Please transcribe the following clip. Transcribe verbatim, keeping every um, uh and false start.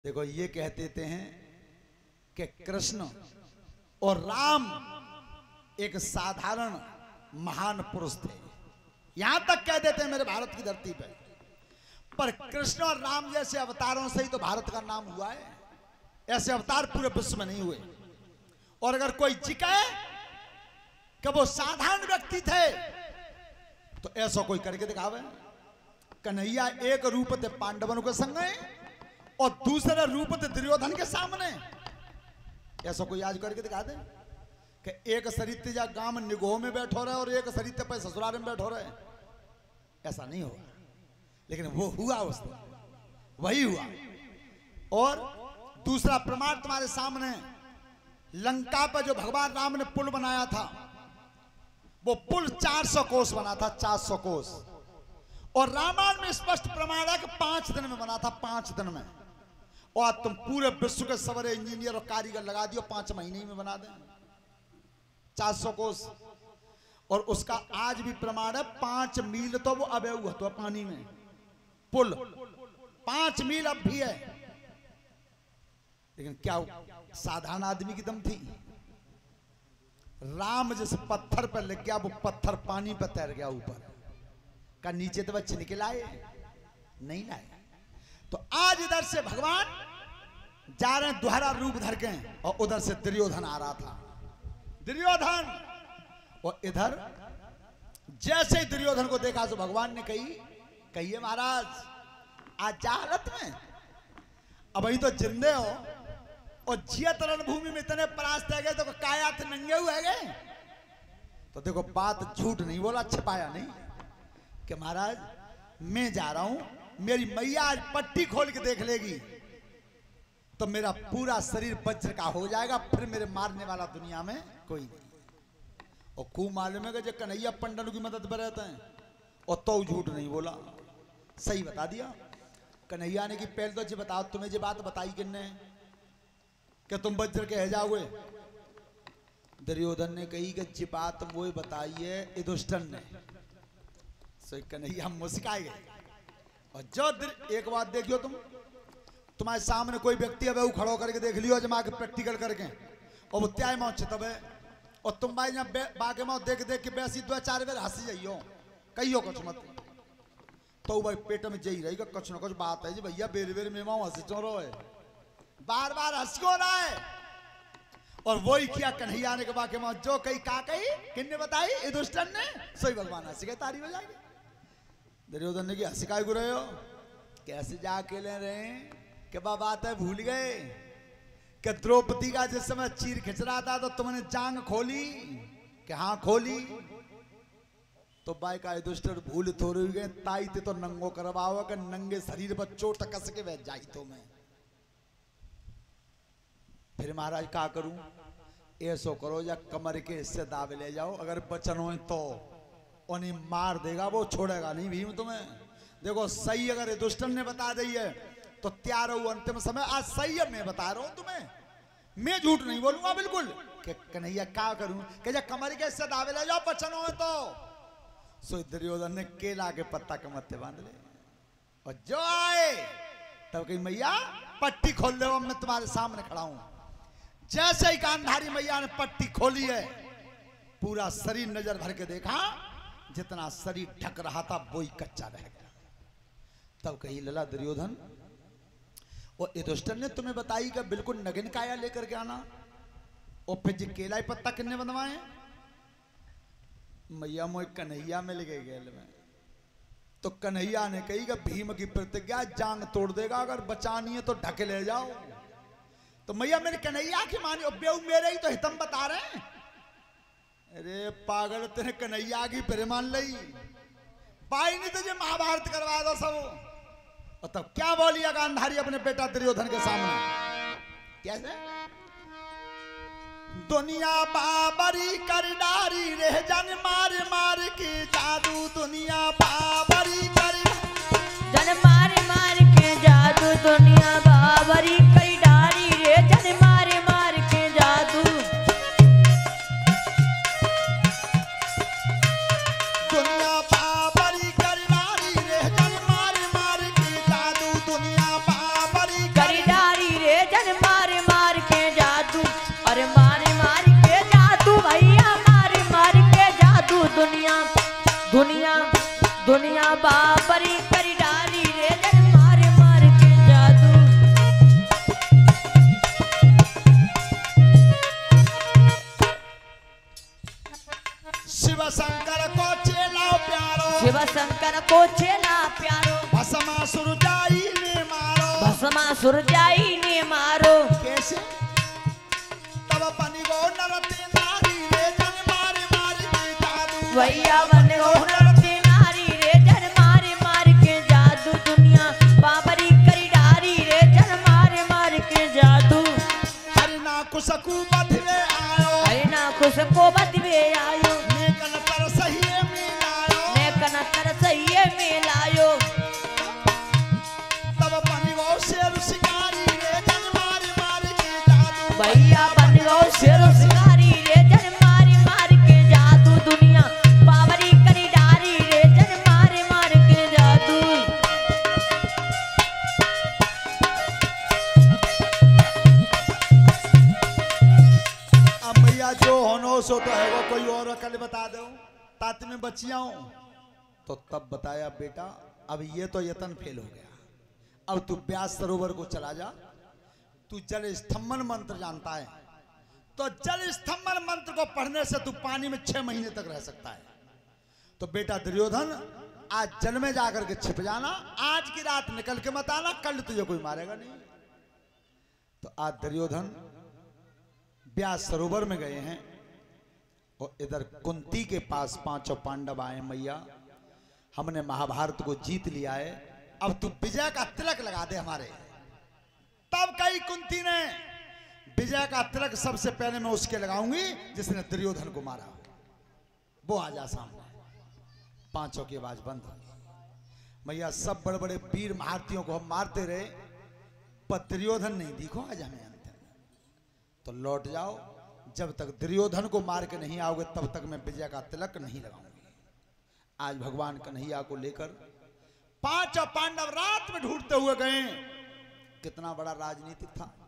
देखो ये कहते थे हैं कि कृष्ण और राम एक साधारण महान पुरुष थे, यहां तक कह देते हैं मेरे भारत की धरती पे। पर कृष्ण और राम जैसे अवतारों से ही तो भारत का नाम हुआ है, ऐसे अवतार पूरे विश्व में नहीं हुए। और अगर कोई जिके कि वो साधारण व्यक्ति थे तो ऐसा कोई करके दिखावे। कन्हैया एक रूप थे पांडवों के संग और दूसरे रूप थे दुर्योधन के सामने, ऐसा कोई आज करके दिखा दे कि एक शरीर जा गांव में निगोह में बैठो रहे और एक शरीर पे ससुराल में बैठो रहे, ऐसा नहीं होगा। लेकिन वो हुआ, उस दिन वही हुआ। और दूसरा प्रमाण तुम्हारे सामने, लंका पर जो भगवान राम ने पुल बनाया था, वो पुल चार सौ कोस बना था, चार सौ कोस। और रामायण में स्पष्ट प्रमाण है कि पांच दिन में बना था, पांच दिन में। और तुम पूरे विश्व के सवरे इंजीनियर और कारीगर लगा दियो, पांच महीने में बना दें चार सौ कोस। और उसका आज भी प्रमाण है, पांच मील तो वो अबे हुआ तो पानी में पुल, पांच मील अब भी है। लेकिन क्या साधारण आदमी की दम थी? राम जिस पत्थर पर लग गया वो पत्थर पानी पर तैर गया ऊपर का, नीचे तो बच्चे निकल आए नहीं लाए। तो आज इधर से भगवान जा रहे हैं दोहरा रूप धर के, और उधर से दुर्योधन आ रहा था, दुर्योधन। और इधर जैसे ही दुर्योधन को देखा तो भगवान ने कही, कहिए महाराज आज जा हालत में, अब अभी तो जिंदे हो और जियत रणभूमि में इतने परास्त है गए तो काया थे नंगे हुए गए। तो देखो बात झूठ नहीं बोला, छिपाया नहीं कि महाराज मैं जा रहा हूं, मेरी मैया आज पट्टी खोल के देख लेगी तो मेरा पूरा शरीर वज्र का हो जाएगा, फिर मेरे मारने वाला दुनिया में कोई नहीं। और खूब मालूम है कि जो कन्हैया पंडन की मदद पर रहते हैं, और तो झूठ नहीं बोला, सही बता दिया। कन्हैया ने कि पहले तो जी बताओ तुम्हें जो बात बताई किन्ने कि तुम वज्र के है जाओगे? दुर्योधन ने कही कि जी बात वो बताई है युधिष्ठिर ने। सो कन्हैया मुस्काए गए। और जो एक बात देखियो, तुम तुम्हारे सामने कोई व्यक्ति है वो खड़ो करके देख लियो जमा के प्रैक्टिकल करके, और वो त्याय मौत तब है, और तुम भाई यहाँ बागे मौत देख देख के वैसी दो चार बार हंसी जाइयो, कहियो कुछ मत, तो भाई पेट में जई रहेगा कुछ ना कुछ बात है जी भैया, बेर बेर में माओ हंसी चोरो है, बार बार हंस क्यों रहा है। और वही किया कन्हैया ने के बाके मौत, जो कही का कही किन्ने बताई युधिष्ठिर ने, सही भगवान हंसी गए, तारी बजाएंगे। दुर्योधन ने की हंसी काय गुरे हो, कैसे जा अकेले रहे कि बात है भूल गए कि द्रौपदी का जिस समय चीर खिंच रहा था तो तुमने जांग खोली कि हाँ खोली, तो बाई का युधिष्ठिर भूल थोड़ी गए, ताई ते तो नंगो करवाओ कि नंगे शरीर पर चोट कस के बैठ जाई तो मैं फिर महाराज का करूं, ऐसो करो या कमर के हिस्से दावे ले जाओ, अगर बचन हो तो उन्हें मार देगा, वो छोड़ेगा नहीं भीम तुम्हें। देखो सही अगर युधिष्ठिर ने बता दी है तो तैयार हो अंतिम समय, आज सही है मैं बता रहा हूं तुम्हें, मैं झूठ नहीं बोलूंगा बिल्कुल। कि कन्हैया क्या करूं कि जब कमर के हिस्से दावे ले जाओ बचन हो तो। सो दुर्योधन ने केला के पत्ता के मत्थे बांध ले, और जो आए तब कही मैया पट्टी खोल ले, मैं तुम्हारे सामने खड़ा हूं। जैसे ही गांधारी मैया ने पट्टी खोली है, पूरा शरीर नजर भर के देखा, जितना शरीर ढक रहा था वो ही कच्चा रह गया। तब कही लला दुर्योधन, और युधिष्ठिर ने तुम्हें बताई कि बिल्कुल नगिन काया लेकर के आना, और फिर जी केला ही पत्ता किन्ने बनवाए? मैया मोई कन्हैया में लगे गेल में। तो कन्हैया ने कही कि भीम की प्रतिज्ञा जांग तोड़ देगा, अगर बचानी है तो ढके ले जाओ। तो मैया मेरे कन्हैया की मानी, बेऊ मेरे ही तो हितम बता रहे हैं। अरे पागल तेरे कन्हैया की फिर मान ली, पाई नहीं तुझे महाभारत करवा दो सब। और तब क्या बोलिया गांधारी अपने बेटा दुर्योधन के सामने, कैसे? दुनिया बाबरी कर डारी रह जन मार मार के जादू, दुनिया बाबरी कर जन मार मार के जादू, दुनिया बाबरी कर डारी रे जन मार मार के जादू। दुनिया बाबरी कर डारी रह जन मार मार के जादू, दुनिया बाबरी कर डारी जाई ने मारो। कैसे? तब बनी गो नरती नारी रे जन मारे मारे के जादू। भैया बन गो नरती नारी रे जन मारे मार के जादू। दुनिया बाबरी करी डारी रे जन मारे मार के जादू। हरि ना कुसकु बधवे आयो, हरि ना खुशको बदवे आयो। नेकन तर सहिए मिलायो, नेकन तर सहिए मिलायो। तब बनी गो शेर शिकारी रे जन मारे मारे के जादू। भैया बन गो शेर शिकारी रे जन मारे मार के जादू। दुनिया बाबरी करी डारी रे जन मारे मार के जादू। अब भैया जो होनो सो तो है वो, कोई और अकल बता दो तात में बचिया हूं। तो तब बताया बेटा अब ये तो यतन फेल हो गया, अब तू व्यास सरोवर को चला जा। तू जल स्तंभन मंत्र जानता है तो जल स्तंभन मंत्र को पढ़ने से तू पानी में छह महीने तक रह सकता है। तो बेटा दुर्योधन आज जल में जाकर के छिप जाना, आज की रात निकल के मत आना, कल तुझे कोई मारेगा नहीं। तो आज दुर्योधन व्यास सरोवर में गए हैं और इधर कुंती के पास पांचों पांडव आए, मैया हमने महाभारत को जीत लिया है, अब तू विजय का तिलक लगा दे हमारे। तब कही कुंती ने विजय का तिलक सबसे पहले मैं उसके लगाऊंगी जिसने दुर्योधन को मारा, वो आ जा सामने। पांचों की आवाज बंद हो गई। मैया सब बड़े बड़े वीर महारथियों को हम मारते रहे पर दुर्योधन नहीं दिखो आज हमें। तो लौट जाओ, जब तक दुर्योधन को मार के नहीं आओगे तब तक मैं विजय का तिलक नहीं लगाऊंगी। आज भगवान कन्हैया को लेकर पांचों पांडव रात में ढूंढते हुए गए। कितना बड़ा राजनीतिक था।